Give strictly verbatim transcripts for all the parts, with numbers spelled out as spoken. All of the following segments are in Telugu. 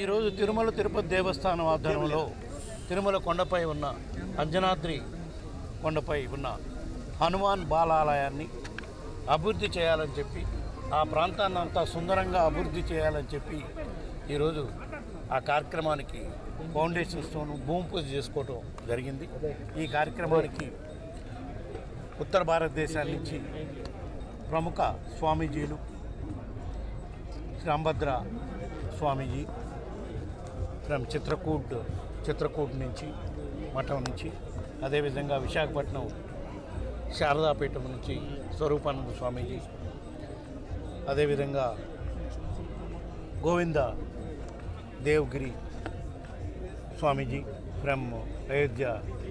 ఈరోజు తిరుమల తిరుపతి దేవస్థానం ఆధ్వర్యంలో తిరుమల కొండపై ఉన్న అంజనాద్రి కొండపై ఉన్న హనుమాన్ బాలాలయాన్ని అభివృద్ధి చేయాలని చెప్పి ఆ ప్రాంతాన్ని అంతా సుందరంగా అభివృద్ధి చేయాలని చెప్పి ఈరోజు ఆ కార్యక్రమానికి ఫౌండేషన్ స్టోన్ భూమి పూజ చేసుకోవడం జరిగింది. ఈ కార్యక్రమానికి ఉత్తర భారతదేశం నుంచి ప్రముఖ స్వామీజీలు రాంభద్ర స్వామీజీ ఫ్రమ్ చిత్రకూట్ చిత్రకూట్ నుంచి మఠం నుంచి, అదేవిధంగా విశాఖపట్నం శారదాపీఠం నుంచి స్వరూపానంద స్వామీజీ, అదేవిధంగా గోవింద దేవ్గిరి స్వామీజీ ఫ్రమ్ అయోధ్య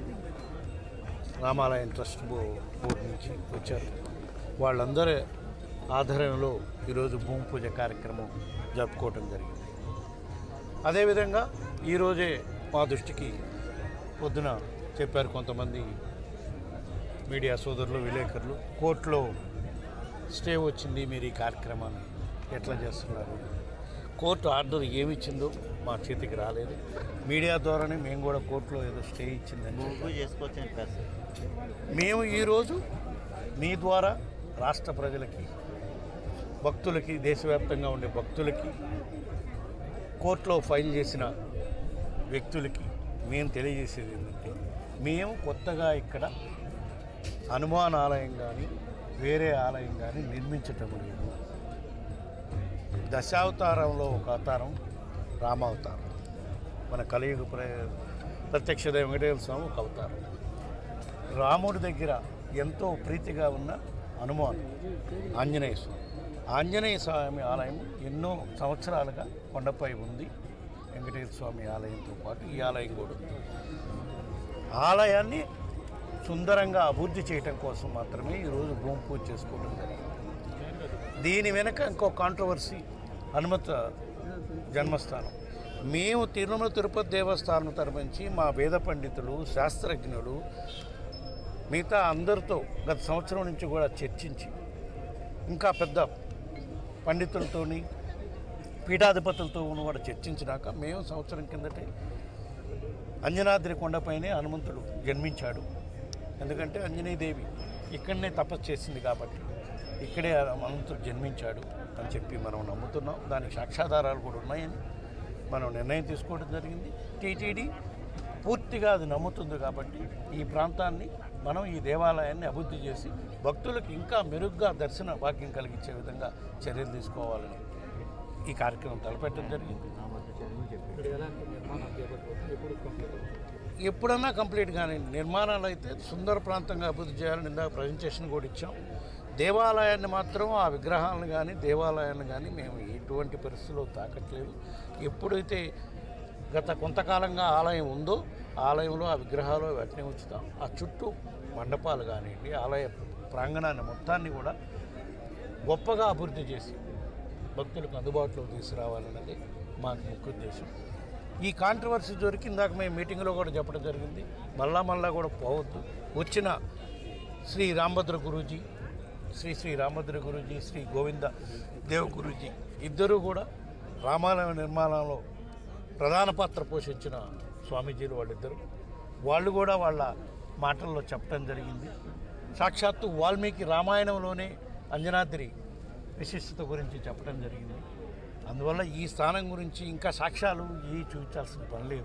రామాలయం ట్రస్ట్ బోర్డు నుంచి వచ్చారు. వాళ్ళందరి ఆధ్వర్యంలో ఈరోజు భూమి పూజ కార్యక్రమం జరుపుకోవటం జరిగింది. అదేవిధంగా ఈరోజే మా దృష్టికి పొద్దున చెప్పారు కొంతమంది మీడియా సోదరులు, విలేకరులు, కోర్టులో స్టే వచ్చింది, మీరు ఈ కార్యక్రమాన్ని ఎట్లా చేస్తున్నారు, కోర్టు ఆర్డర్ ఏమి ఇచ్చిందో మా చేతికి రాలేదు, మీడియా ద్వారానే మేము కూడా కోర్టులో ఏదో స్టే ఇచ్చిందని చేసుకోవచ్చు. మేము ఈరోజు మీ ద్వారా రాష్ట్ర ప్రజలకి, భక్తులకి, దేశవ్యాప్తంగా ఉండే భక్తులకి, కోర్టులో ఫైల్ చేసిన వ్యక్తులకి మేము తెలియజేసేది ఏంటంటే, మేము కొత్తగా ఇక్కడ హనుమాన్ ఆలయం కానీ వేరే ఆలయం కానీ నిర్మించటం లేదు. దశావతారంలో ఒక అవతారం రామావతారం, మన కలియుగ ప్ర ప్రత్యక్ష దైవం వెంకటేశ్వర స్వామి ఒక అవతారం. రాముడి దగ్గర ఎంతో ప్రీతిగా ఉన్న హనుమాన్ ఆంజనేయ స్వామి, ఆంజనేయ స్వామి ఆలయం ఎన్నో సంవత్సరాలుగా కొండపై ఉంది. వెంకటేశ్వర స్వామి ఆలయంతో పాటు ఈ ఆలయం కూడా ఉంది. ఆలయాన్ని సుందరంగా అభివృద్ధి చేయటం కోసం మాత్రమే ఈరోజు భూమి పూజ చేసుకోవడం జరిగింది. దీని వెనక ఇంకో కాంట్రవర్సీ, హనుమత జన్మస్థానం. మేము తిరుమల తిరుపతి దేవస్థానం తరపుంచి మా వేద పండితులు, శాస్త్రజ్ఞులు, మిగతా అందరితో గత సంవత్సరం నుంచి కూడా చర్చించి, ఇంకా పెద్ద పండితులతోని పీఠాధిపతులతో కూడా చర్చించినాక మేము సంవత్సరం కిందటే అంజనాద్రి కొండపైనే హనుమంతుడు జన్మించాడు. ఎందుకంటే అంజనీదేవి ఇక్కడనే తపస్సు చేసింది కాబట్టి ఇక్కడే హనుమంతుడు జన్మించాడు అని చెప్పి మనం నమ్ముతున్నాం. దానికి సాక్ష్యాధారాలు కూడా ఉన్నాయని మనం నిర్ణయం తీసుకోవడం జరిగింది. టీటీడీ పూర్తిగా అది నమ్ముతుంది కాబట్టి ఈ ప్రాంతాన్ని మనం, ఈ దేవాలయాన్ని అభివృద్ధి చేసి భక్తులకు ఇంకా మెరుగ్గా దర్శన భాగ్యం కలిగించే విధంగా చర్యలు తీసుకోవాలని ఈ కార్యక్రమం తలపెట్టడం జరిగింది. ఎప్పుడన్నా కంప్లీట్ కానీ నిర్మాణాలు అయితే సుందర ప్రాంతంగా అభివృద్ధి చేయాలని ఇందాక ప్రజెంటేషన్ కూడా ఇచ్చాం. దేవాలయాన్ని మాత్రం, ఆ విగ్రహాలను కానీ దేవాలయాన్ని కానీ మేము ఎటువంటి పరిస్థితుల్లో తాకట్లేదు. ఎప్పుడైతే గత కొంతకాలంగా ఆలయం ఉందో ఆలయంలో ఆ విగ్రహాలు వాటిని ఉంచుతాం. ఆ చుట్టూ మండపాలు కానివ్వండి, ఆలయ ప్రాంగణాన్ని మొత్తాన్ని కూడా గొప్పగా అభివృద్ధి చేసి భక్తులకు అందుబాటులో తీసుకురావాలన్నది మా ముఖ్య ఉద్దేశం. ఈ కాంట్రవర్సీ దొరికి ఇందాక మేము మీటింగ్లో కూడా చెప్పడం జరిగింది, మళ్ళా మళ్ళా కూడా పోవద్దు. వచ్చిన శ్రీ రాంభద్ర గురూజీ, శ్రీ శ్రీ రాంభద్ర గురూజీ, శ్రీ గోవింద దేవ్ గురూజీ ఇద్దరూ కూడా రామాలయం నిర్మాణంలో ప్రధాన పాత్ర పోషించిన స్వామీజీలు వాళ్ళిద్దరు. వాళ్ళు కూడా వాళ్ళ మాటల్లో చెప్పడం జరిగింది. సాక్షాత్తు వాల్మీకి రామాయణంలోనే అంజనాద్రి విశిష్టత గురించి చెప్పడం జరిగింది. అందువల్ల ఈ స్థానం గురించి ఇంకా సాక్ష్యాలు ఏ చూపించాల్సిన పని లేదు,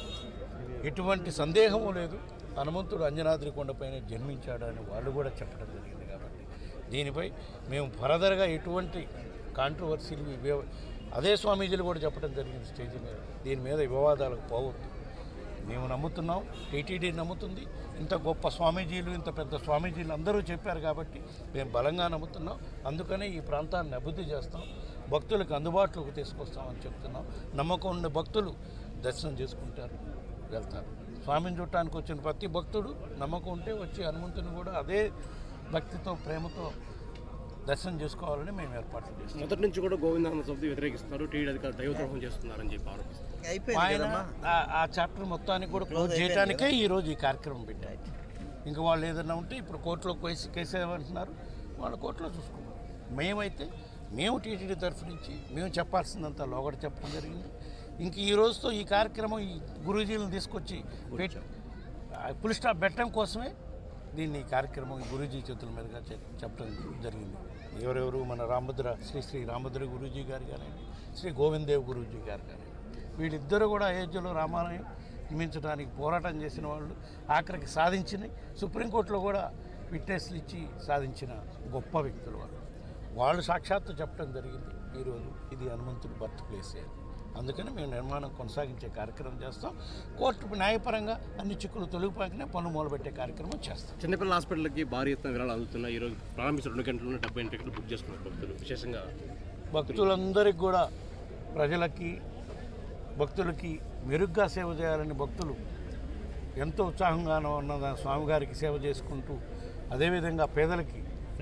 ఎటువంటి సందేహము లేదు. హనుమంతుడు అంజనాద్రి కొండపైన జన్మించాడు అని వాళ్ళు కూడా చెప్పడం జరిగింది. కాబట్టి దీనిపై మేము ఫర్దర్గా ఎటువంటి కాంట్రవర్సీలు, అదే స్వామీజీలు కూడా చెప్పడం జరిగింది స్టేజ్ మీద, దీని మీద వివాదాలకు పోవద్దు. మేము నమ్ముతున్నాం, టీటీడీ నమ్ముతుంది. ఇంత గొప్ప స్వామీజీలు, ఇంత పెద్ద స్వామీజీలు అందరూ చెప్పారు కాబట్టి మేము బలంగా నమ్ముతున్నాం. అందుకనే ఈ ప్రాంతాన్ని అభివృద్ధి చేస్తాం, భక్తులకు అందుబాటులోకి తీసుకొస్తామని చెప్తున్నాం. నమ్మకం ఉన్న భక్తులు దర్శనం చేసుకుంటారు, వెళ్తారు. స్వామిని చూడటానికి వచ్చిన ప్రతి భక్తుడు నమ్మకం ఉంటే వచ్చి హనుమంతుని కూడా అదే భక్తితో, ప్రేమతో దర్శనం చేసుకోవాలని మేము ఏర్పాట్లు చేస్తాం. మొదటి నుంచి కూడా గోవిందానంద సమితి వ్యతిరేకిస్తారు, టీడీ అధికారులు దైవద్రోహం చేస్తున్నారని చెప్పి ఆరోపిస్తారు. ఆయన ఆ చాప్టర్ మొత్తానికి కూడా క్లోజ్ చేయడానికే ఈరోజు ఈ కార్యక్రమం పెట్టారు. ఇంకా వాళ్ళు ఏదైనా ఉంటే ఇప్పుడు కోర్టులో కేసు కేసు ఏమంటున్నారు, వాళ్ళు కోర్టులో చూసుకున్నారు. మేమైతే మేము టీటీడీ తరఫు నుంచి మేము చెప్పాల్సిందంతా లోగడ చెప్పడం జరిగింది. ఇంక ఈ రోజుతో ఈ కార్యక్రమం ఈ గురూజీలను తీసుకొచ్చి పెట్ పులి స్టాప్ పెట్టడం కోసమే దీన్ని ఈ కార్యక్రమం గురూజీ చేతుల మీదుగా చెప్పడం జరిగింది. ఎవరెవరు మన రామభద్ర శ్రీ శ్రీ రామభద్ర గురూజీ గారు కానివ్వండి, శ్రీ గోవిందేవ్ గురూజీ గారు కానివ్వండి, వీళ్ళిద్దరూ కూడా అయోధ్యలో రామాలయం నిర్మించడానికి పోరాటం చేసిన వాళ్ళు, ఆఖరికి సాధించిన సుప్రీంకోర్టులో కూడా విట్నెస్లు ఇచ్చి సాధించిన గొప్ప వ్యక్తులు వాళ్ళు. వాళ్ళు సాక్షాత్తు చెప్పడం జరిగింది ఈరోజు ఇది హనుమంతుడి బర్త్ ప్లేస్. అందుకని మేము నిర్మాణం కొనసాగించే కార్యక్రమం చేస్తాం. కోర్టు న్యాయపరంగా అన్ని చిక్కులు తొలగిపోకనే పనులు మొదలుపెట్టే కార్యక్రమం చేస్తాం. చిన్నపిల్లల హాస్పిటల్కి భారీ ఎత్తున విరాళాలు అందుతున్నాయి. ఈరోజు ప్రారంభించిన రెండు గంటల్లో డెబ్బై ఎనిమిది టికెట్లు బుక్ చేసుకున్నారు భక్తులు. విశేషంగా భక్తులందరికీ కూడా ప్రజలకి భక్తులకి మెరుగ్గా సేవ చేయాలని భక్తులు ఎంతో ఉత్సాహంగానో ఉన్న స్వామివారికి సేవ చేసుకుంటూ, అదేవిధంగా పేదలకి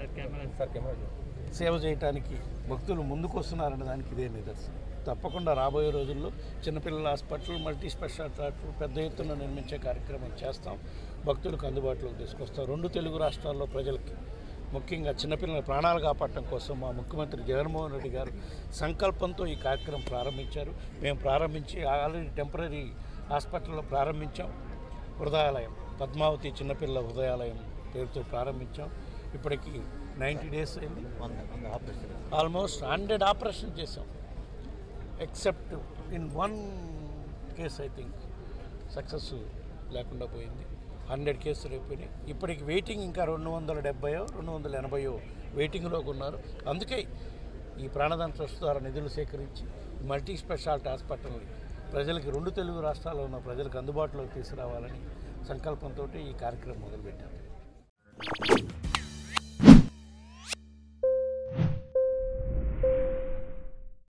సేవ చేయటానికి భక్తులు ముందుకు వస్తున్నారన్న దానికి ఇదే నిదర్శనం. తప్పకుండా రాబోయే రోజుల్లో చిన్నపిల్లల హాస్పిటల్, మల్టీ స్పెషాలిటీ హాస్పిటల్ పెద్ద ఎత్తున నిర్మించే కార్యక్రమం చేస్తాం. భక్తులకు అందుబాటులోకి తీసుకొస్తాం. రెండు తెలుగు రాష్ట్రాల్లో ప్రజలకి, ముఖ్యంగా చిన్నపిల్లల ప్రాణాలు కాపాడటం కోసం మా ముఖ్యమంత్రి జగన్మోహన్ రెడ్డి గారు సంకల్పంతో ఈ కార్యక్రమం ప్రారంభించారు. మేము ప్రారంభించి ఆల్రెడీ టెంపరీ హాస్పిటల్లో ప్రారంభించాం. హృదయాలయం, పద్మావతి చిన్నపిల్లల హృదయాలయం పేరుతో ప్రారంభించాం. ఇప్పటికి నైంటీ డేస్ అయింది. ఆల్మోస్ట్ హండ్రెడ్ ఆపరేషన్ చేసాం. Except in one case I think success లేకుండా పోయింది. హండ్రెడ్ కేసులు అయిపోయినాయి. ఇప్పటికి వెయిటింగ్ ఇంకా రెండు వందల డెబ్బయో రెండు వందల ఎనభైయో వెయిటింగ్లోకి ఉన్నారు. అందుకే ఈ ప్రాణదాన ట్రస్ట్ ద్వారా నిధులు సేకరించి మల్టీ స్పెషాలిటీ హాస్పిటల్ని ప్రజలకి, రెండు తెలుగు రాష్ట్రాల్లో ఉన్న ప్రజలకు అందుబాటులోకి తీసుకురావాలని సంకల్పంతో ఈ కార్యక్రమం మొదలుపెట్టారు.